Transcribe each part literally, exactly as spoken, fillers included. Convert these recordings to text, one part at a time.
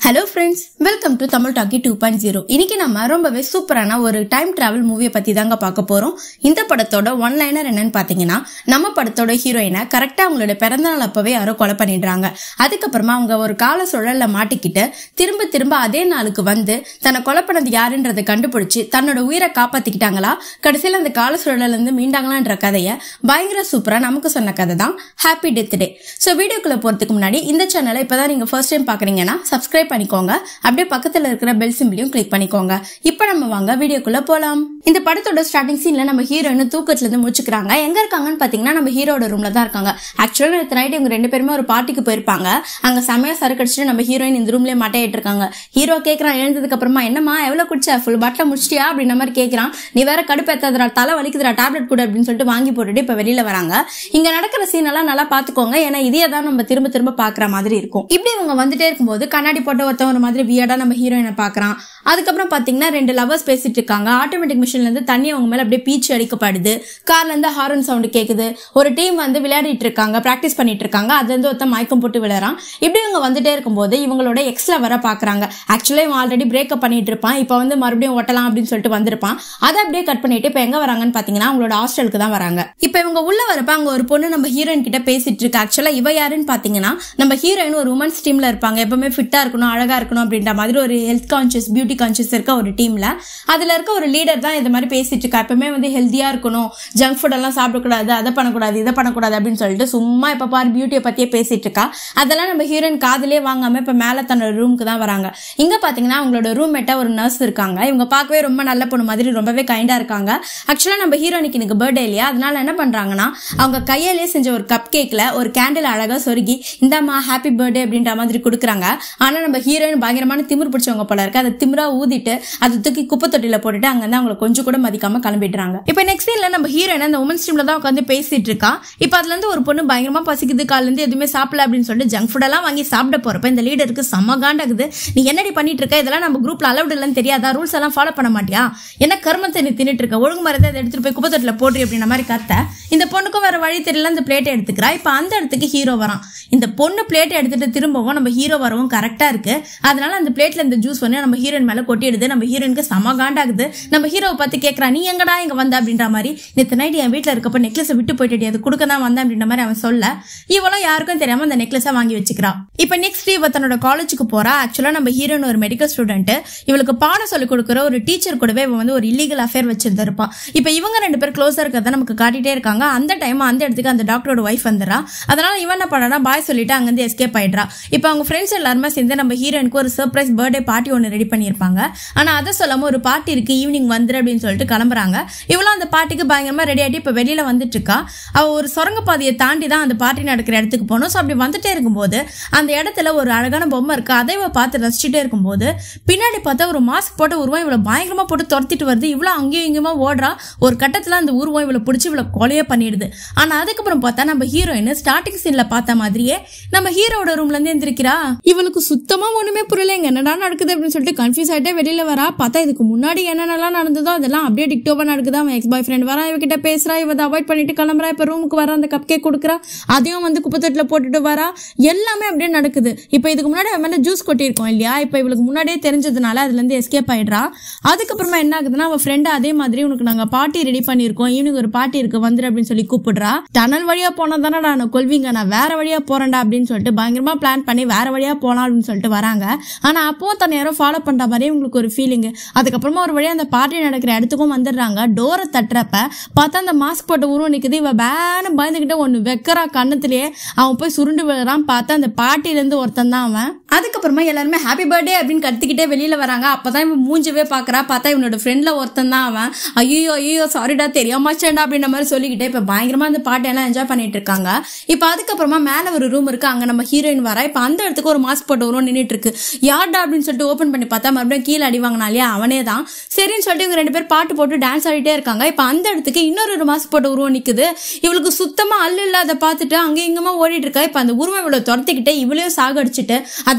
Hello friends, welcome to Tamil Talky two point zero. இன்னைக்கு நம்ம ரொம்பவே சூப்பரான ஒரு டைம் டிராவல் மூவியை பத்தி தாங்க பார்க்க போறோம். இந்த படத்தோட ஒன் லைனர் என்னன்னு பாத்தீங்கன்னா, நம்ம படத்தோட ஹீரோயினை கரெக்டா அவங்களோட பிறந்த நாள் அப்பவே யாரோ கொலை பண்ணிடுறாங்க. அதுக்கப்புறமா அவங்க ஒரு கால சுழல்ல மாட்டிக்கிட்டு திரும்ப திரும்ப அதே நாளுக்கு வந்து தன்னை கொலை பண்ணது யாருன்றதை கண்டுபிடிச்சு தன்னோட உயிரை காப்பாத்திக்கிட்டாங்களா, கடைசியில அந்த கால சுழல்ல இருந்து மீண்டாங்களான்ற கதையை பயங்கர சூப்பரா நமக்கு சொன்ன கதை தான் ஹாப்பி டெத் டே. சோ வீடியோக்குள்ள போறதுக்கு முன்னாடி இந்த சேனலை இப்பதான் நீங்க ஃபர்ஸ்ட் டைம் பாக்குறீங்கன்னா சப்ஸ்கிரைப் பண்ணிக்கோங்க. அப்படியே பக்கத்துல இருக்கிற பெல் சிம்பிளையும் கிளிக் பண்ணிக்கோங்க. இப்போ நம்ம வாங்க வீடியோக்குள்ள போலாம். இந்த படத்தோட ஸ்டார்டிங் சீன்ல நம்ம ஹீரோயின் தூக்கத்துல இருந்து முழிச்சுக்கிறாங்க. எங்க இருக்காங்கன்னு பாத்தீங்கன்னா நம்ம ஹீரோட ரூம்ல தான் இருக்காங்க. ஆக்சுவலா நேற்று நைட் இவங்க ரெண்டு பேருமே ஒரு பார்ட்டிக்கு போயிருப்பாங்க. அங்க செமையா சரக்கு அடிச்சுட்டு நம்ம ஹீரோயின் இந்த ரூம்லயே மாட்டையிட்டு இருக்காங்க. ஹீரோ கேக்குறான் எழுந்ததுக்கு அப்புறமா, என்னமா எவ்வளவு குடிச்சா, ஃபுல் பாட்டில முடிச்சிட்டியா அப்படின்ற மாதிரி கேக்குறான். நீ வேற கடுப்பேத்தாதரா, தலை வலிக்குதுரா, டேப்லெட் கூட அப்படின்னு சொல்லிட்டு வாங்கி போட்டுட்டு இப்ப வெளியில வராங்க. இங்க நடக்கிற சீன் எல்லாம் நல்லா பாத்துக்கோங்க, ஏன்னா இதே தான் நம்ம திரும்ப திரும்ப பாக்குற மாதிரி இருக்கும். இப்படி இவங்க வந்துட்டே இருக்கும்போது கண்ணாடி போட்ட ஒருத்தன் ஒரு மாதிரி வியர்டா நம்ம ஹீரோயினை பாக்குறான். அதுக்கப்புறம் பாத்தீங்கன்னா ரெண்டு லவர்ஸ் பேசிட்டு இருக்காங்க. ஆட்டோமேட்டிக் மிஷின்ல இருந்து தண்ணி அவங்க மேல அப்படியே பீச்சு அடிக்கப்படுது. கார்ல இருந்து ஹாரன் சவுண்ட் கேக்குது. ஒரு டீம் வந்து விளையாடிட்டு இருக்காங்க, பிராக்டிஸ் பண்ணிட்டு இருக்காங்க. அதுல இருந்து ஒருத்தன் மயக்கம் போட்டு விளையாடுறான். இப்படி இவங்க வந்துட்டே இருக்கும்போது இவங்களோட எக்ஸ்ல வர பாக்குறாங்க. ஆக்சுவலா இவன் ஆல்ரெடி பிரேக்கப் பண்ணிட்டு இருப்பான். இப்ப வந்து மறுபடியும் ஒட்டலாம் அப்படின்னு சொல்லிட்டு வந்திருப்பான். அதை அப்படியே கட் பண்ணிட்டு இப்ப எங்க வராங்கன்னு பாத்தீங்கன்னா அவங்களோட ஹாஸ்டலுக்கு தான் வராங்க. இப்ப இவங்க உள்ள வரப்ப அங்க ஒரு பொண்ணு நம்ம ஹீரோயின் கிட்ட பேசிட்டு இருக்கு. ஆக்சுவலா இவ யாருன்னு பாத்தீங்கன்னா நம்ம ஹீரோயின் ஒரு உமன்ஸ் டீம்ல இருப்பாங்க. எப்பவுமே ஃபிட்டா இருக்கணும், அழகா இருக்கணும் அப்படின்ற மாதிரி ஒரு ஹெல்த் கான்சியஸ், பியூட்டி கான்சியஸ் இருக்க ஒரு டீம்ல அதுல இருக்க ஒரு லீடர் தான் இந்த மாதிரி பேசிட்டு இருக்கா. எப்பவுமே வந்து ஹெல்தியா இருக்கணும், ஜங்க் ஃபுட் எல்லாம் சாப்பிடக்கூடாது, அதை பண்ணக்கூடாது, இதை பண்ணக்கூடாது அப்படின்னு சொல்லிட்டு சும்மா இப்ப பாரு பியூட்டியை பத்தியே பேசிட்டு இருக்கா. அதெல்லாம் நம்ம ஹீரோயின் காதலே வாங்காம இப்ப மேல தன்னோட ரூமுக்கு தான் வராங்க. இங்க பாத்தீங்கன்னா அவங்களோட ரூம்மேட்டா ஒரு நர்ஸ் இருக்காங்க. இவங்க பார்க்கவே ரொம்ப நல்ல பொண்ணு மாதிரி ரொம்பவே கைண்டா இருக்காங்க. ஆக்சுவலா நம்ம ஹீரோனிக்கு எனக்கு பர்த்டே இல்லையா, அதனால என்ன பண்றாங்கன்னா அவங்க கையிலே செஞ்ச ஒரு கப் கேக்ல ஒரு கேண்டில் அழகா சொருகி இந்தாமா ஹாப்பி பர்த்டே அப்படின்ற மாதிரி கொடுக்குறாங்க. ஆனா நம்ம ஹீரோயின் பயங்கரமான திமிர் பிடிச்சவங்க போல இருக்கு. அதை திமிரா ஊதிட்டு அதை தூக்கி குப்பை தொட்டில போட்டுட்டு அங்க இருந்து அவங்களை கொஞ்சம் கூட மதிக்காம கிளம்பிடுறாங்க. இப்ப நெக்ஸ்ட் சீன்ல நம்ம ஹீரோயின் அந்த உமன்ஸ் டீம்ல தான் உட்காந்து பேசிட்டு இருக்கா. இப்ப அதுல இருந்து ஒரு பொண்ணு பயங்கரமா பசிக்குது, கால இருந்து எதுவுமே சாப்பிடல அப்படின்னு சொல்லிட்டு ஜங்க் ஃபுட் எல்லாம் வாங்கி சாப்பிட போறப்ப இந்த லீடருக்கு செம்ம காண்டாகுது. நீ என்னடி பண்ணிட்டு இருக்க, இதெல்லாம் நம்ம குரூப்ல அலவுட் இல்லன்னு தெரியாதா, ரூல்ஸ் எல்லாம் ஃபாலோ பண்ண மாட்டியா, என்ன கர்மத்தை நீ தின்னுட்டு இருக்க, ஒழுங்கு மாதிரி அதை எடுத்துட்டு போய் குப்பை தொட்டில போடுறி அப்படின்ற மாதிரி கத்த. இந்த பொண்ணுக்கும் வேற வழி தெரியல, இந்த பிளேட்டை எடுத்துக்கிறா. இப்ப அந்த இடத்துக்கு ஹீரோ வரான். இந்த பொண்ணு பிளேட்டை எடுத்துட்டு திரும்பவும் நம்ம ஹீரோ வரவும் கரெக்டா இருக்கு. அதனால அந்த பிளேட்ல இந்த ஜூஸ் வந்து நம்ம ஹீரோயின் மேல கொட்டிடுது. நம்ம ஹீரோயினுக்கு செம காண்டாகுது. நம்ம ஹீரோவை பார்த்து கேட்கறா, நீ எங்கடா இங்க வந்த அப்படின்ற மாதிரி. நேற்று நைட் என் வீட்டுல இருக்கப்ப நெக்லஸ் விட்டு போயிட்டு அது கொடுக்க தான் வந்தேன் அப்படின்ற மாதிரி அவன் சொல்ல, இவளும் யாருக்கும் தெரியாம அந்த நெக்லஸை வாங்கி வச்சுக்கிறா. இப்ப நெக்ஸ்ட் இவ தன்னோட காலேஜுக்கு போறா. ஆக்சுவலா நம்ம ஹீரோயின் ஒரு மெடிக்கல் ஸ்டூடெண்ட். இவளுக்கு பாடம் சொல்லி கொடுக்குற ஒரு டீச்சர் கூடவே இவன் வந்து ஒரு இல்லீகல் அஃபேர் வச்சிருந்திருப்பான். இப்ப இவங்க ரெண்டு பேர் க்ளோஸா இருக்கிறத நமக்கு காட்டிட்டே இருக்காங்க. அந்த டைம் அந்த இடத்துக்கு அந்த டாக்டரோட ஒய்ஃப் வந்துடுறா. அதனால இவன் என்ன பண்ணா பாய் சொல்லிட்டு அங்கிருந்து எஸ்கேப் ஆயிடுறா. இப்ப அவங்க ஃப்ரெண்ட்ஸ் எல்லாருமே சேர்ந்து நம்ம ஹீரோயினுக்கு ஒரு சர்ப்ரைஸ் பர்த்டே பார்ட்டி ஒன்னு ரெடி பண்ணிருப்பாங்க. ஆனா அதை சொல்லாம ஒரு பார்ட்டி இருக்கு, ஈவினிங் வந்துரு அப்படின்னு சொல்லிட்டு கிளம்புறாங்க. இவளும் அந்த பார்ட்டிக்கு பயங்கரமா ரெடி ஆகிட்டு இப்ப வெளியில வந்துட்டு இருக்கா. அவ ஒரு சுரங்க பாதையை தாண்டி தான் அந்த பார்ட்டி நடக்கிற இடத்துக்கு போகணும். ஸோ அப்படி வந்துட்டே இருக்கும்போது அந்த இடத்துல ஒரு அழகான பொம்மை இருக்கு. அதை இவ பார்த்து ரசிச்சுட்டே இருக்கும்போது பின்னாடி பார்த்தா ஒரு மாஸ்க் போட்ட உருவம் இவ்வளவு பயங்கரமா போட்டு துரத்திட்டு வருது. இவ்வளவு அங்கேயும் இங்கேயுமா ஓடுறா. ஒரு கட்டத்துல அந்த உருவம் இவ்வளவு பிடிச்சி இவ்வளவு கொலையே பண்ணிடுது. ஆனா அதுக்கப்புறம் பார்த்தா நம்ம ஹீரோயின் ஸ்டார்டிங் சீன்ல பார்த்த மாதிரியே நம்ம ஹீரோட ரூம்ல இருந்து எந்திரிக்கிறா. இவளுக்கு சுத்தமா ஒண்ணுமே புரியல, என்னடா நடக்குது அப்படின்னு சொல்லிட்டு கன்ஃபியூஸ் ஆயிட்டே வெளியில வரா. பார்த்தா இதுக்கு முன்னாடி என்னென்னலாம் நடந்ததோ அதெல்லாம் அப்படியே டிக்டோவா நடக்குது. அவன் எக்ஸ் பாய் ஃப்ரெண்ட் வரா, இவகிட்ட பேசுறா, இவ அவாய்ட் பண்ணிட்டு கிளம்புறா. இப்ப ரூமுக்கு வர அந்த கப் கேக் கொடுக்குறா, அதையும் வந்து குப்பத்தொட்டில போட்டுட்டு வரா. எல்லாமே அப்படியே நடக்குது. இப்ப இதுக்கு முன்னாடி அவன் மேல ஜூஸ் கொட்டிருக்கோம் இல்லையா, இப்ப இவளுக்கு முன்னாடியே தெரிஞ்சதுனால அதுல இருந்து எஸ்கேப் ஆயிடுறா. அதுக்கப்புறமா என்ன ஆகுதுன்னா அவ ஃப்ரெண்ட் அதே மாதிரி உனக்கு நாங்க பார்ட்டி ரெடி பண்ணிருக்கோம், ஈவினிங் ஒரு பார்ட்டி இருக்கு வந்துரு அப்படின்னு சொல்லி கூப்பிடுறா. டனல் வழியா போனா தானே நான் கொல்வீங்க, நான் வேற வழியா போறேன்டா அப்படின்னு சொல்லிட்டு பயங்கரமா பிளான் பண்ணி வேற வழியா போலாம் அப்படின்னு சொல்லிட்டு வராங்க. ஆனா அப்பவும் தன்னை யாரும் ஃபாலோ பண்ற மாதிரி உங்களுக்கு ஒரு ஃபீலிங். அதுக்கப்புறமா ஒரு வழியா அந்த பார்ட்டி நடக்கிற இடத்துக்கும் வந்துடுறாங்க. டோரை தட்டுறப்ப பார்த்தா அந்த மாஸ்க் போட்ட உருவம் நிக்குது. இவ பேனு பயந்துகிட்ட ஒண்ணு வெக்கரா கண்ணத்திலேயே. அவன் போய் சுருண்டு விழுறான். பார்த்தா அந்த பார்ட்டில இருந்து ஒருத்தன் தான் அவன். அதுக்கப்புறமா எல்லாருமே ஹாப்பி பர்த்டே அப்படின்னு கத்திக்கிட்டே வெளியில வராங்க. அப்பதான் இவன் மூஞ்சவே பாக்குறா. பார்த்தா இவனோட ஃப்ரெண்ட்ல ஒருத்தன் தான் அவன். ஐயோ ஐயோ சாரிடா தெரியாமாச்சேண்டா அப்படின்ற மாதிரி சொல்லிக்கிட்டே இப்ப பயங்கரமா அந்த பார்ட்டி எல்லாம் என்ஜாய் பண்ணிட்டு இருக்காங்க. இப்ப அதுக்கப்புறமா மேல ஒரு ரூம் இருக்கு, அங்க நம்ம ஹீரோயின் வரா. இப்ப அந்த இடத்துக்கு ஒரு மாஸ்க் போட்ட உருவம் நின்றுட்டு இருக்கு. யார்டா அப்படின்னு சொல்லிட்டு ஓபன் பண்ணி பார்த்தா மறுபடியும் கீழே அடி வாங்கினாலே அவனே தான். சரின்னு சொல்லிட்டு இவங்க ரெண்டு பேர் பாட்டு போட்டு டான்ஸ் ஆடிட்டே இருக்காங்க. இப்ப அந்த இடத்துக்கு இன்னொரு ஒரு மாஸ்க் போட்ட உருவம் நிக்குது. இவளுக்கு சுத்தமா அல்ல இல்லாத பார்த்துட்டு அங்க இங்கமா ஓடிட்டு இருக்கா. இப்ப அந்த உருவம் இவ்வளவு துரத்திக்கிட்டு இவளையும் சாகடிச்சுட்டு அதை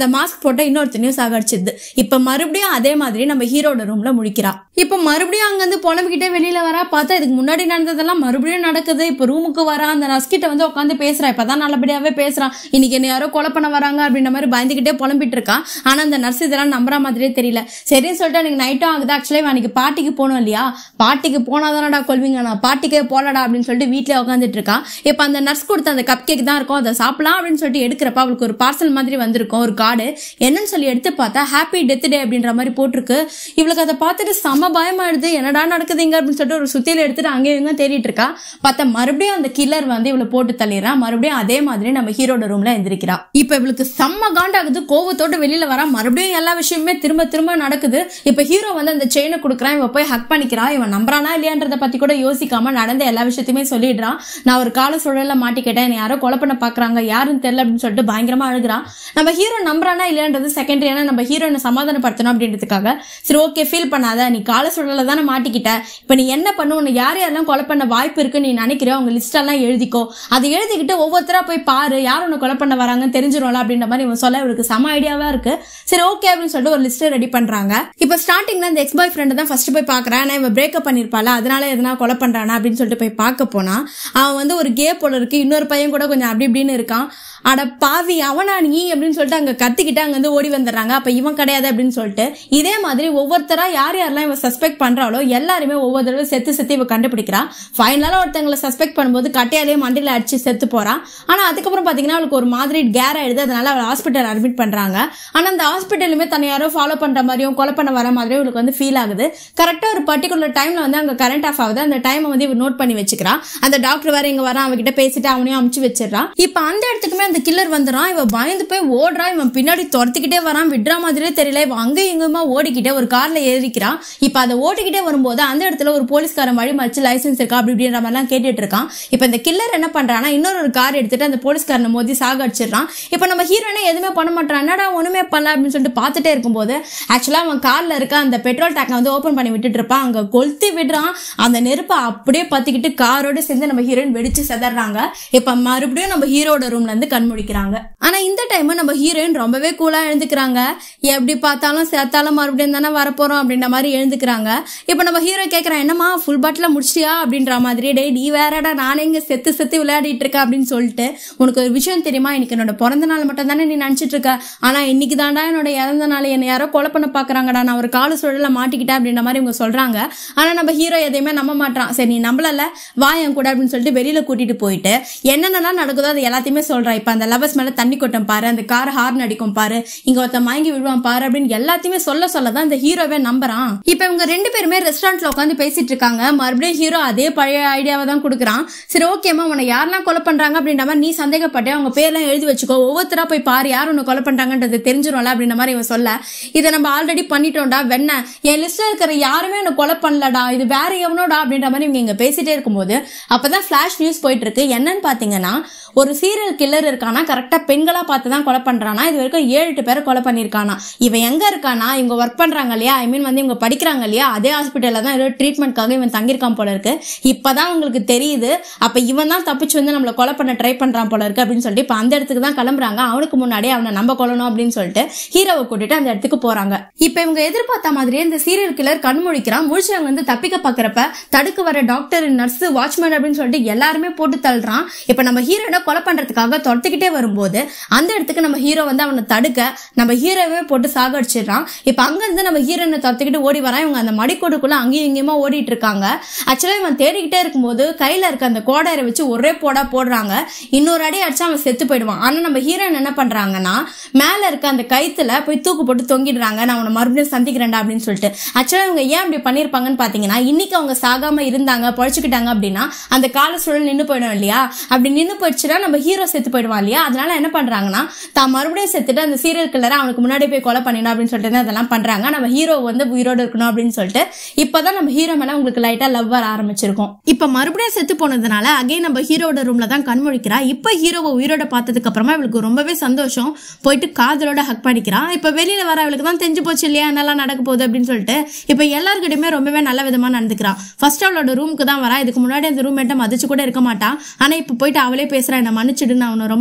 அந்த மாஸ்க் போட்ட இன்னொருத்தனையும் சாகடிச்சிருது. இப்ப மறுபடியும் அதே மாதிரி நம்ம ஹீரோட ரூம்ல முழிக்கிறா. இப்ப மறுபடியும் அங்க இருந்து புலம்பிக்கிட்டே வெளியில வரா. பார்த்தா இதுக்கு முன்னாடி நடந்ததெல்லாம் மறுபடியும் நடக்குது. இப்ப ரூமுக்கு வரா, அந்த நர்ஸ் கிட்ட வந்து உட்காந்து பேசுறா. இப்பதான் நல்லபடியாவே பேசுறான். இன்னைக்கு என்ன யாரோ கொலை பண்ண வராங்க அப்படின்ற மாதிரி பயந்துகிட்டே புலம்பிட்டு இருக்கா. ஆனா அந்த நர்ஸ் இதெல்லாம் நம்புற மாதிரியே தெரியல. சரின்னு சொல்லிட்டு எனக்கு நைட்டும் ஆகுது. ஆக்சுவலி அன்னைக்கு பாட்டிக்கு போனோம் இல்லையா, பாட்டிக்கு போனாதானடா கொல்வீங்க, நான் பாட்டிக்கே போலடா அப்படின்னு சொல்லிட்டு வீட்டுல உட்காந்துட்டு இருக்கா. இப்ப அந்த நர்ஸ் கொடுத்த அந்த கப் கேக் தான் இருக்கும், அதை சாப்பிடலாம் அப்படின்னு சொல்லிட்டு எடுக்கிறப்ப அவளுக்கு ஒரு பார்சல் மாதிரி வந்திருக்கும், ஒரு கார்டு. என்னன்னு சொல்லி எடுத்து பார்த்தா ஹாப்பி டெத் டே அப்படின்ற மாதிரி போட்டிருக்கு. இவளுக்கு அதை பார்த்துட்டு செம பயமாயிடுது. என்னடா நடக்குதுங்க அப்படின்னு சொல்லிட்டு ஒரு சுத்தியில எடுத்துட்டு அங்கேயும் இங்க தேடிட்டு இருக்கா. பார்த்தா மறுபடியும் அந்த கில்லர் வந்து இவளை போட்டு தள்ளிடுறான். மறுபடியும் அதே மாதிரி நம்ம ஹீரோட ரூம்ல எந்திரிக்கிறா. இப்ப இவளுக்கு செம்ம காண்டாகுது. கோவத்தோட வெளியில வரா. மறுபடியும் எல்லா விஷயமுமே திரும்ப திரும்ப நடக்குது. இப்ப ஹீரோ வந்து அந்த செயினை கொடுக்குறான். இவன் போய் ஹக் பண்ணிக்கிறான். இவன் நம்புறானா இல்லையான்றத பத்தி கூட யோசிக்காம நடந்த எல்லா விஷயத்தையுமே சொல்லிடுறான். நான் ஒரு கால சூழல மாட்டிக்கிட்டேன், என்ன யாரோ கொலை பண்ண பாக்குறாங்க, யாருன்னு தெரியல அப்படின்னு சொல்லிட்டு பயங்கரமா அழுகிறான். நம்ம ஹீரோ நம்புறானா இல்லையான்றது செகண்டரி. ஏன்னா நம்ம ஹீரோனை சமாதானப்படுத்தணும் அப்படின்றதுக்காக சரி ஓகே ஃபீல் பண்ணாத, நீ கால சூழல தானே மாட்டிக்கிட்ட, இப்ப நீ என்ன பண்ணு, உன்னை யார் யாரெல்லாம் கொலை பண்ண வாய்ப்பு இருக்குன்னு நீ நினைக்கிற உங்க லிஸ்ட் எல்லாம் எழுதிக்கோ, அதை எழுதிக்கிட்டு ஒவ்வொருத்தரா போய் பாரு, யார் உன்னை கொலை பண்ண வராங்கன்னு தெரிஞ்சிரும்ல அப்படின்ற மாதிரி இவன் சொல்ல இவருக்கு செம ஐடியாவா இருக்கு. சரி ஓகே அப்படின்னு சொல்லிட்டு ஒரு லிஸ்ட் ரெடி பண்றாங்க. இப்ப ஸ்டார்டிங்ல இந்த எக்ஸ் பாய் ஃப்ரெண்ட் தான் ஃபர்ஸ்ட் போய் பாக்குறான். ஆனா இவன் பிரேக்கப் பண்ணிருப்பால, அதனால எதனா கொலை பண்றானா அப்படின்னு சொல்லிட்டு போய் பார்க்க போனா அவன் வந்து ஒரு கே போல இருக்கு. இன்னொரு பையன் கூட கொஞ்சம் அப்படி இப்படின்னு இருக்கான். அட பாவி அவனா நீ அப்படின்னு சொல்லிட்டு அங்க கத்திக்கிட்டு அங்க வந்து ஓடி வந்துடுறாங்க. அப்ப இவன் கிடையாது அப்படின்னு சொல்லிட்டு இதே மாதிரி ஒவ்வொருத்தரா யார் யாரெல்லாம் இவன் சஸ்பெக்ட் பண்றாளோ எல்லாருமே ஒவ்வொரு தடவை செத்து செத்து இவ கண்டுபிடிக்கிறா. ஃபைனலா ஒருத்தங்களை சஸ்பெக்ட் பண்ணும்போது கட்டையாலே மண்டியில அடிச்சு செத்து போறான். ஆனா அதுக்கப்புறம் பாத்தீங்கன்னா அவளுக்கு ஒரு மாதிரி கேர் ஆயிடுது. அதனால அவள் ஹாஸ்பிட்டல் அட்மிட் பண்றாங்க. ஆனா அந்த ஹாஸ்பிட்டலுமே தன்னை யாரோ ஃபாலோ பண்ற மாதிரியும் கொலை பண்ண வர மாதிரியும் இவளுக்கு வந்து ஃபீல் ஆகுது. கரெக்டா ஒரு பர்டிகுலர் டைம்ல வந்து அங்க கரண்ட் ஆஃப் ஆகுது. அந்த டைமை வந்து இவ நோட் பண்ணி வச்சுக்கிறான். அந்த டாக்டர் வேற இங்க வர அவகிட்ட பேசிட்டு அவனையும் அமுச்சு வச்சிடறான். இப்ப அந்த இடத்துக்குமே அந்த கில்லர் வந்துறான். இவ பயந்து போய் ஓடுறா. இவன் பின்னாடி துரத்திக்கிட்டே வரான். விடுற மாதிரியே தெரியல. இவன் அங்கேயும் இங்குமா ஓடிக்கிட்டே ஒரு கார்ல ஏறிக்கிறான். இப்ப அதை ஓடிக்கிட்டே வரும்போது அந்த இடத்துல ஒரு போலீஸ்காரன் வழி மறிச்சு லைசன்ஸ் இருக்கா அப்படி இப்படின்ற மாதிரி எல்லாம் கேட்டுட்டு இருக்கான். இப்ப இந்த கில்லர் என்ன பண்றான்னா இன்னொரு ஒரு கார் எடுத்துட்டு அந்த போலீஸ்காரனை மோதி சாகடிச்சிடறான். இப்ப நம்ம ஹீரோனே எதுவுமே பண்ண மாட்டான். என்னடா ஒண்ணுமே பண்ணல அப்படின்னு சொல்லிட்டு பாத்துட்டே இருக்கும்போது ஆக்சுவலா அவன் கார்ல இருக்க அந்த பெட்ரோல் டேங்கை வந்து ஓபன் பண்ணி விட்டுட்டு இருப்பான். அங்க கொளுத்தி விடுறான். அந்த நெருப்பை அப்படியே பத்திக்கிட்டு காரோட சேர்ந்து நம்ம ஹீரோயின் வெடிச்சு செதறாங்க. இப்ப மறுபடியும் நம்ம ஹீரோட ரூம்ல இருந்து கண் முடிக்கிறாங்க. ஆனா இந்த டைம் நம்ம ஹீரோயின் ரொம்பவே கூலா எழுந்துக்கிறாங்க. எப்படி பார்த்தாலும் சேர்த்தாலும் மறுபடியும் தானே வரப்போறோம் அப்படின்ற மாதிரி எழுந்துக்கிறாங்க. இப்ப நம்ம ஹீரோ கேக்குறான், என்னமா ஃபுல் பாட்டில முடிச்சியா அப்படின்ற மாதிரி. டே நீ வேறடா, நானே இங்க செத்து செத்து விளையாடிட்டு இருக்க அப்படின்னு சொல்லிட்டு, உனக்கு ஒரு விஷயம் தெரியுமா, இன்னைக்கு என்னோட பிறந்த நாள் மட்டும் தானே நீ நினைச்சிட்டு இருக்க, ஆனா இன்னைக்கு தாண்டா என்னோட இறந்த நாள், என்ன யாரோ கொலை பண்ண பாக்குறாங்கடா, நான் ஒரு கால சூழல மாட்டிக்கிட்டேன் அப்படின்ற மாதிரி இவங்க சொல்றாங்க. ஆனா நம்ம ஹீரோ எதையுமே நம்ப மாட்டான். சரி நீ நம்பல வா என் கூட அப்படின்னு சொல்லிட்டு வெளியில கூட்டிட்டு போயிட்டு என்னென்னலாம் நடக்குதோ அது எல்லாத்தையுமே சொல்றான். இப்ப அந்த லவர்ஸ் மேல தண்ணி கொட்டம் பாரு, அந்த கார் ஹார்ன் அடிக்கும் பாரு, இங்க ஒருத்த மயங்கி விடுவான் பாரு அப்படின்னு எல்லாத்தையுமே சொல்ல சொல்லதான் இந்த ஹீரோவே நம்புறான். இப்ப இவங்க ரெண்டு பேருமே ரெஸ்டாரண்ட்ல உட்காந்து பேசிட்டு இருக்காங்க. மறுபடியும் ஹீரோ அதே பழைய ஐடியாவை தான் கொடுக்குறான். சரி ஓகேமா, உன்னை யாரெல்லாம் கொலை பண்றாங்க அப்படின்ற மாதிரி நீ சந்தேகப்பட்டு அவங்க பேர்லாம் எழுதி வச்சுக்கோ, ஒவ்வொருத்தரா போய் பாரு யார் உன்னை கொலை பண்றாங்கன்றது தெரிஞ்சிடும்ல அப்படின்ற மாதிரி இவன் சொல்ல, இதை நம்ம ஆல்ரெடி பண்ணிட்டோம்டா வெண்ண, என் லிஸ்ட்ல இருக்கிற யாருமே என்ன கொலை பண்ணலடா, இது வேற எவனோடா அப்படின்ற மாதிரி இவங்க இங்க பேசிட்டே இருக்கும்போது அப்பதான் பிளாஷ் நியூஸ் போயிட்டு இருக்கு. என்னன்னு பாத்தீங்கன்னா ஒரு சீரியல் கில்லர் இருக்கானா, கரெக்டா பெண்களா பார்த்துதான் கொலை பண்றானா. இது வரைக்கும் ஏழு எட்டு பேரை கொலை பண்ணிருக்கானா. இவன் எங்க இருக்கானா, இவங்க ஒர்க் பண்றாங்க இல்லையா, ஐ மீன் வந்து இவங்க படிக்கிறாங்க இல்லையா, அதே ஹாஸ்பிட்டல்ல தான் ஏதோ ட்ரீட்மெண்ட்காக இவன் தங்கியிருக்கான் போல இருக்கு. இப்பதான் உங்களுக்கு தெரியுது. அப்ப இவன் தான் தப்பிச்சு வந்து நம்மள கொலை பண்ண ட்ரை பண்றான் போல இருக்கு அப்படின்னு சொல்லிட்டு இப்ப அந்த இடத்துக்கு தான் கிளம்புறாங்க. அவனுக்கு முன்னாடி அவனை நம்ப கொள்ளணும் அப்படின்னு சொல்லிட்டு ஹீரோவை கூட்டிட்டு அந்த இடத்துக்கு போறாங்க. இப்ப இவங்க எதிர்பார்த்த மாதிரியே இந்த சீரியல் கில்லர் கண் முழிக்கிறான். முழிச்சவங்க வந்து தப்பிக்க பாக்குறப்ப தடுக்க வர டாக்டர், நர்ஸ், வாட்ச்மேன் அப்படின்னு சொல்லிட்டு எல்லாருமே போட்டு தள்ளுறான். இப்ப நம்ம ஹீரோனை கொலை பண்றதுக்காக துரத்துக்கிட்டே வரும்போது அந்த இடத்துக்கு நம்ம ஹீரோ வந்து அவனை தடுக்க நம்ம ஹீரோவே போட்டு சாகடிச்சிடறான். இப்ப அங்க இருந்து நம்ம ஹீரோனை துரத்துக்கிட்டு ஓடி வரான். இவங்க அந்த மடிக்கோடுக்குள்ள அங்கேயும் இங்கேயுமா ஓடிட்டு இருக்காங்க. ஆக்சுவலா இவன் தேடிக்கிட்டே இருக்கும்போது கையில இருக்க அந்த கோடாரை வச்சு ஒரே போடா போடுறாங்க. இன்னொரு அடி அடிச்சா அவன் செத்து போயிடுவான். ஆனா நம்ம ஹீரோயின் என்ன பண்றாங்கன்னா மேல இருக்க அந்த கைத்துல போய் தூக்கு போட்டு தொங்கிடுறாங்க. நான் அவனை மறுபடியும் சந்திக்கிறேன்டா அப்படின்னு சொல்லிட்டு. ஆக்சுவலா இவங்க ஏன் அப்படி பண்ணிருப்பாங்கன்னு பாத்தீங்கன்னா, இன்னைக்கு அவங்க சாகாம இருந்தாங்க பொழைச்சுக்கிட்டாங்க அப்படின்னா அந்த கால சூழல் நின்று போயிடும் இல்லையா. அப்படி நின்று போயிடுச்சுன்னா நம்ம ஹீரோ செத்து போயிடுவான் இல்லையா. அதனால என்ன பண்றாங்கன்னா தான் மறுபடியும் செத்துட்டு அந்த சீரியல் கில்லரை அவனுக்கு முன்னாடி போய் கொலை பண்ணிடணும் அப்படின்னு சொல்லிட்டு அதெல்லாம் பண்றாங்க. நம்ம ஹீரோ வந்து உயிரோடு இருக்கணும் அப்படின்னு சொல்லிட்டு இப்பதான் நம்ம ஹீரோ மேல உங்களுக்கு லைட்டா லவ் வர ஆரம்பிச்சிருக்கும். இப்ப மறுபடியும் செத்து போனதுனால அகைன் நம்ம ஹீரோட ரூம்ல தான் கண்முழிக்கிறா. இப்ப ஹீரோவை உயிரோட பார்த்ததுக்கு அப்புறமா இவளுக்கு ரொம்பவே சந்தோஷம். போயிட்டு காதலோட ஹக் பண்ணிக்கிறா. இப்ப வெளியில வர அவளுக்கு தான் தெரிஞ்சு போச்சு இல்லையா நல்லா நடக்க போகுது அப்படின்னு சொல்லிட்டு இப்ப எல்லாருக்கிட்டையுமே ரொம்பவே நல்ல விதமா நடந்துக்கிறா. ஃபர்ஸ்ட் அவளோட ரூமுக்கு தான் வரா. இதுக்கு முன்னாடி அந்த ரூம் மேட்ட மதிச்சு கூட இருக்க மாட்டா. ஆனா இப்ப போயிட்டு அவளே பேசுறா, என்ன மன்னிச்சிடு, நான் உன்னை ரொம்ப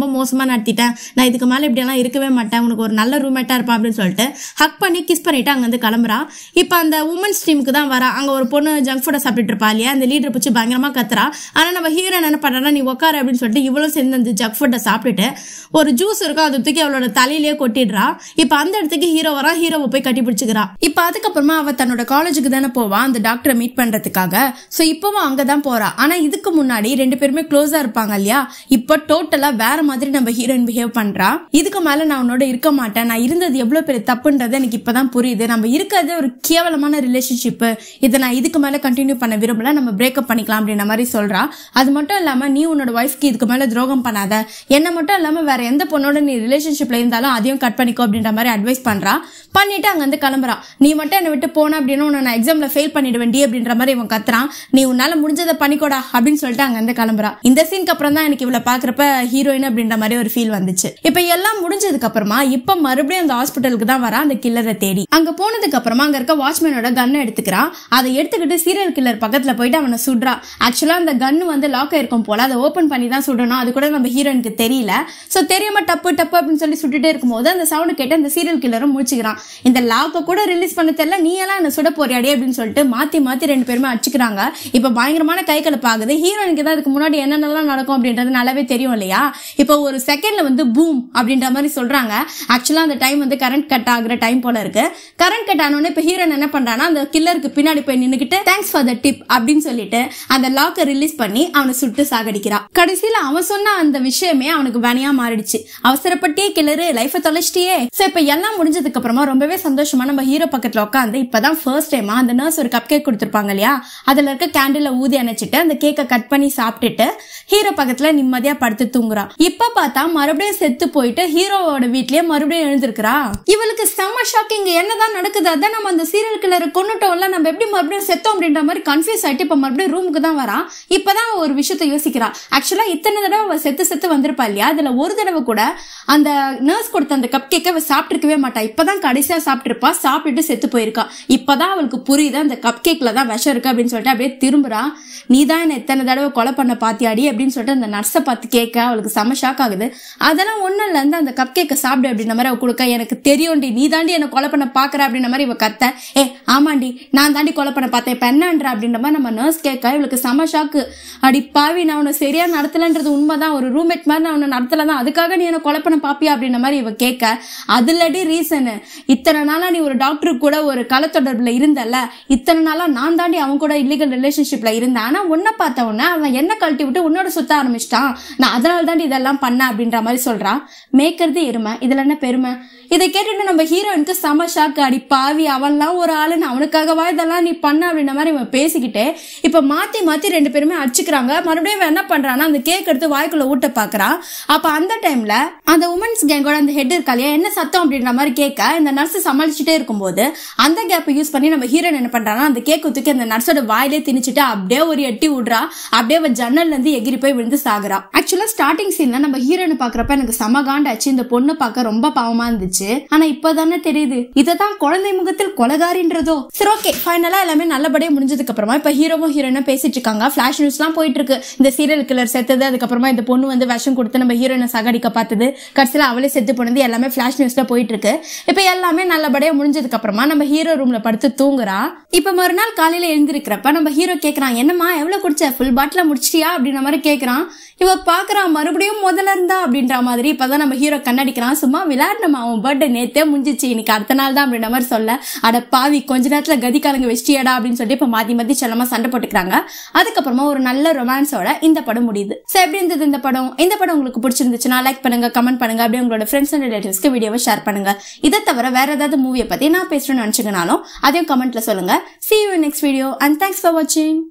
ரொம்ப மோசமா நடத்திட்டேன், நான் இதுக்கு மேல இப்படி எல்லாம் இருக்கவே மாட்டேன், உனக்கு ஒரு நல்ல ரூம்மேட்டா இருப்பா அப்படின்னு சொல்லிட்டு ஹக் பண்ணி கிஸ் பண்ணிட்டு அங்க வந்து கிளம்புறா. இப்ப அந்த உமன்ஸ் டீமுக்கு தான் வரா. அங்க ஒரு பொண்ணு ஜங்க் ஃபுட்டை சாப்பிட்டு இருப்பா இல்லையா, அந்த லீடர் பிடிச்சி பயங்கரமா கத்துறா. ஆனா நம்ம ஹீரோ என்ன பண்றா, நீ உட்காரு அப்படின்னு சொல்லிட்டு இவ்வளவு சேர்ந்து அந்த ஜங்க் ஃபுட்டை சாப்பிட்டுட்டு ஒரு ஜூஸ் இருக்கும் அதை தூக்கி அவளோட தலையிலேயே கொட்டிடுறா. இப்ப அந்த இடத்துக்கு ஹீரோ வரா, ஹீரோவை போய் கட்டி பிடிச்சுக்கிறா. இப்ப அதுக்கப்புறமா அவ தன்னோட காலேஜுக்கு தானே போவா அந்த டாக்டரை மீட் பண்றதுக்காக. சோ இப்பவும் அங்கதான் போறா. ஆனா இதுக்கு முன்னாடி ரெண்டு பேருமே க்ளோஸா இருப்பாங்க இல்லையா, இப்ப டோட்டலா வேற மாதிரி நம்ம ஹீரோயின் பிஹேவ் பண்றா. இதுக்கு மேல நான் உன்னோட இருக்க மாட்டேன், நான் இருந்தது எவ்வளவு பெரிய தப்புன்றது எனக்கு இப்பதான் புரியுது, நம்ம இருக்கிறது ஒரு கேவலமான ரிலேஷன்ஷிப், இதை நான் இதுக்கு மேல கண்டினியூ பண்ண விரும்பல, நம்ம பிரேக்கப் பண்ணிக்கலாம் அப்படின்ற மாதிரி சொல்றா. அது மட்டும் இல்லாம நீ உன்னோட ஒய்ஃப்க்கு இதுக்கு மேல துரோகம் பண்ணாத, என்ன மட்டும் இல்லாம வேற எந்த பொண்ணோட நீ ரிலேஷன்ஷிப்ல இருந்தாலும் அதையும் கட் பண்ணிக்கோ அப்படின்ற மாதிரி அட்வைஸ் பண்றா. பண்ணிட்டு அங்க வந்து கிளம்புறா. நீ மட்டும் என்னை விட்டு போன அப்படின்னு உன்னை நான் எக்ஸாம்ல ஃபெயில் பண்ணிடுவேன் அப்படின்ற மாதிரி இவன் கத்துறான். நீ உன்னால முடிஞ்சதை பண்ணிக்கோடா அப்படின்னு சொல்லிட்டு அங்க வந்து கிளம்புறா. இந்த சீனுக்கு அப்புறம் தான் எனக்கு இவ்வளவு பாக்குறப்ப ஹீரோயின் அப்படின்ற மாதிரி ஒரு ஃபீல் வந்துச்சு. இப்ப எல்லாம் முடிஞ்சதுக்கு அப்புறமா இப்ப மறுபடியும் அந்த ஹாஸ்பிட்டலுக்கு தான் வரா அந்த கில்லரை தேடி. அங்க போனதுக்கு அப்புறமா அங்க இருக்க வாட்ச்மேனோட கன்னை எடுத்துக்கிறான். அதை எடுத்துக்கிட்டு சீரியல் கில்லர் பக்கத்துல போயிட்டு அவனை சுடுறா. ஆக்சுவலா அந்த கன்னு வந்து லாக் ஆயிருக்கும் போல, அதை ஓபன் பண்ணி தான் சுடணும். அது கூட நம்ம ஹீரோயினுக்கு தெரியல. சோ தெரியாம டப்பு டப்பு அப்படின்னு சொல்லி சுட்டுட்டே இருக்கும்போது அந்த சவுண்ட் கேட்டு அந்த சீரியல் கில்லரும் முடிச்சுக்கிறான். இந்த லாக்க கூட ரிலீஸ் பண்ண தெரியல, நீ எல்லாம் என்ன சுட போறியாடி அப்படின்னு சொல்லிட்டு மாத்தி மாத்தி ரெண்டு பேருமே அடிச்சுக்கிறாங்க. இப்ப பயங்கரமான கை கலப்பு ஆகுது. ஹீரோயினுக்கு தான் அதுக்கு முன்னாடி என்னென்னலாம் நடக்கும் அப்படின்றது நல்லாவே தெரியும் இல்லையா. இப்போ ஒரு செகண்ட்ல வந்து பூம் அப்படின்ற மாதிரி சொல்றாங்க. ஆக்சுவலா அந்த டைம் வந்து கரண்ட் கட் ஆகுற டைம் போல இருக்கு. கரண்ட் கட் ஆனோடனே இப்ப ஹீரோயின் என்ன பண்றானா, அந்த கில்லருக்கு பின்னாடி போய் நின்னுக்கிட்டு தேங்க்ஸ் ஃபார் த டிப் அப்படின்னு சொல்லிட்டு அந்த லாக்க ரிலீஸ் பண்ணி அவனை சுட்டு சாகடிக்கிறான். கடைசியில அவன் சொன்ன அந்த விஷயமே அவனுக்கு வேணையா மாறிடுச்சு. அவசரப்பட்டே கில்லரு லைஃப தொலைச்சிட்டியே. சோ இப்ப எல்லாம் முடிஞ்சதுக்கு அப்புறமா ரொம்பவே சந்தோஷமா நம்ம ஹீரோ பக்கத்துல உட்காந்து இப்பதான் ஃபர்ஸ்ட் டைமா அந்த நர்ஸ் ஒரு கப் கேக் கொடுத்திருப்பாங்க இல்லையா, அதுல இருக்க கேண்டில ஊதி அணைச்சிட்டு அந்த கேக்கை கட் பண்ணி சாப்பிட்டுட்டு ஹீரோ பக்கத்துல நிம்மதியா படுத்து தூங்குறா. இப்ப பார்த்தா மறுபடியும் செத்து போயிட்டு ஹீரோவோட வீட்லயே மறுபடியும் எழுந்திருக்கிறா. இவளுக்கு செம்ம ஷாக்கிங், என்னதான் நடக்குது, அதான் நம்ம அந்த சீரியல் கில்லரை கொன்னுட்டோம்ல, நம்ம எப்படி மறுபடியும் செத்தோம் அப்படின்ற மாதிரி கன்ஃபியூஸ் ஆயிட்டு இப்ப மறுபடியும் ரூமுக்கு தான் வரா. இப்பதான் ஒரு விஷயத்த யோசிக்கிறா. ஆக்சுவலா இத்தனை தடவை அவ செத்து செத்து வந்திருப்பா இல்லையா, அதுல ஒரு தடவை கூட அந்த நர்ஸ் கொடுத்த அந்த கப் கேக்கை அவ சாப்பிட்டுருக்கவே மாட்டா. இப்பதான் கடைசியா சாப்பிட்டுருப்பா, சாப்பிட்டுட்டு செத்து போயிருக்கா. இப்பதான் அவளுக்கு புரியுது அந்த கப் கேக்ல தான் விஷம் இருக்கு அப்படின்னு சொல்லிட்டு அப்படியே திரும்புறா. நீ தான் என்ன எத்தனை தடவை கொலை பண்ண பாத்தியாடி அப்படின்னு சொல்லிட்டு அந்த நர்ஸை பார்த்து கேட்க அவளுக்கு செம ஷாக் ஆகுது. அதெல்லாம் ஒண்ணும் இல்ல, இருந்து அந்த கப் கேக்கை சாப்பிடு அப்படின்ற மாதிரி அவ கொடுக்க, எனக்கு தெரியும்டி நீ தாண்டி என்ன கொலை பண்ண பாக்குற அப்படின்ற மாதிரி இவ கத்த, ஏ ஆமாண்டி நான் தாண்டி கொலை பண்ண பார்த்தேன், இப்ப என்னன்ற அப்படின்ற மாதிரி நம்ம நர்ஸ் கேட்க இவளுக்கு செம ஷாக்கு. அடி பாவி, நான் உன்னை சரியா நடத்தலன்றது உண்மைதான், ஒரு ரூம்மேட் மாதிரி நான் உன்னை நடத்தலதான், அதுக்காக நீ என்ன கொலை பண்ண பாப்பியா அப்படின்ற மாதிரி இவ கேட்க, அதுலடி ரீசன் இத்தனை நாளா நீ ஒரு டாக்டருக்கு கூட ஒரு கல தொடர்புல இருந்தல்ல, இத்தனை நாளா நான் தாண்டி அவன் கூட இல்லீகல் ரிலேஷன்ஷிப்ல இருந்தேன், ஆனா உன்னை பார்த்த உடனே அவன் என்ன கழட்டி விட்டு உன்னோட சுத்த ஆரம்பிச்சிட்டான், நான் அதனால தாண்டி இதெல்லாம் பண்ண அப்படின்ற மாதிரி சொல்றா. மேய்க்கிறது எருமை, இதுல என்ன பெருமை. இதை கேட்டுட்டு நம்ம ஹீரோயினுக்கு செம ஷாக்கு. அடி பாவி, அவன்லாம் ஒரு ஆளுன்னு அவனுக்காகவா இதெல்லாம் நீ பண்ண அப்படின்ற மாதிரி இவன் பேசிக்கிட்டே இப்ப மாத்தி மாத்தி ரெண்டு பேருமே அடிச்சுக்கிறாங்க. மறுபடியும் என்ன பண்றான்னா அந்த கேக் எடுத்து வாய்க்குள்ள ஊட்ட பாக்குறான். அப்ப அந்த டைம்ல அந்த உமன்ஸ் கேங்கோட அந்த ஹெட் இருக்காலையா, என்ன சத்தம் அப்படின்ற மாதிரி கேட்க இந்த நர்ஸ் சமாளிச்சுட்டே இருக்கும்போது அந்த கேப் யூஸ் பண்ணி நம்ம ஹீரோயின் என்ன பண்றான்னா அந்த கேக் தூக்கி அந்த நர்ஸோட வாயிலே திணிச்சுட்டு அப்படியே ஒரு எட்டி விடுறா. அப்படியே அவ ஜன்னல்ல இருந்து எகிரி போய் விழுந்து சாகுறா. ஆக்சுவலா ஸ்டார்டிங் சீன்ல நம்ம ஹீரோயின் பாக்குறப்ப எனக்கு செம காண்டாச்சு. இந்த பொண்ணு பார்க்க ரொம்ப பாவமா இருந்துச்சு. ஆனா இப்பதானே தெரியுது இததான் குழந்தை முகத்தில் கொலகாரின்றதோ. சரி, ஓகே, ஃபைனலா எல்லாமே நல்லபடியா முடிஞ்சதுக்கு அப்புறமா இப்ப ஹீரோவும் ஹீரோயினும் பேசிட்டு இருக்காங்க. பிளாஷ் நியூஸ் எல்லாம் போயிட்டு இருக்கு. இந்த சீரியல் கில்லர் செத்தது, அதுக்கப்புறமா இந்த பொண்ணு வந்து விஷம் கொடுத்து நம்ம ஹீரோயினை சாகடிக்க பார்த்தது, கடைசியில அவளே செத்து போனது, எல்லாமே பிளாஷ் நியூஸ்ல போயிட்டு இருக்கு. இப்ப எல்லாமே நல்லபடியா முடிஞ்சதுக்கு அப்புறமா நம்ம ஹீரோ ரூம்ல படுத்து தூங்குறா. இப்ப மறுநாள் காலையில எழுந்திருக்கிறப்ப நம்ம ஹீரோ கேக்குறான், என்னமா எவ்வளவு குடிச்ச, ஃபுல் பாட்டில முடிச்சிட்டியா அப்படின்ற மாதிரி கேக்குறான். இவ பாக்குறான் மறுபடியும் முதல்ல இருந்தா அப்படின்ற மாதிரி. இப்பதான் நம்ம ஹீரோ கண்ணடிக்கிறான். சும்மா விளையாடணுமா, அவன் பர்த்டே நேத்தே முடிஞ்சிச்சு, இன்னைக்கு அடுத்த நாள் தான் அப்படின்ற மாதிரி சொல்ல, அட பாவி கொஞ்ச நேரத்துல கதி காலங்க வெச்சியாடா அப்படின்னு சொல்லிட்டு இப்ப மாத்தி மாத்தி செல்லமா சண்டை போட்டுக்கிறாங்க. அதுக்கப்புறமா ஒரு நல்ல ரொமான்ஸோட இந்த படம் முடியுது. சோ எப்படி இருந்தது இந்த படம்? இந்த படம் உங்களுக்கு பிடிச்சிருந்துச்சுன்னா லைக் பண்ணுங்க, கமெண்ட் பண்ணுங்க, அப்படியே உங்களோட ஃப்ரெண்ட்ஸ் அண்ட் ரிலேட்டிவ்ஸ்க்கு வீடியோவை ஷேர் பண்ணுங்க. இதை தவிர வேற ஏதாவது மூவியை பத்தி நான் பேசுறேன்னு நினைச்சுக்கனாலும் அதையும் கமெண்ட்ல சொல்லுங்க. See you in next video and thanks for watching.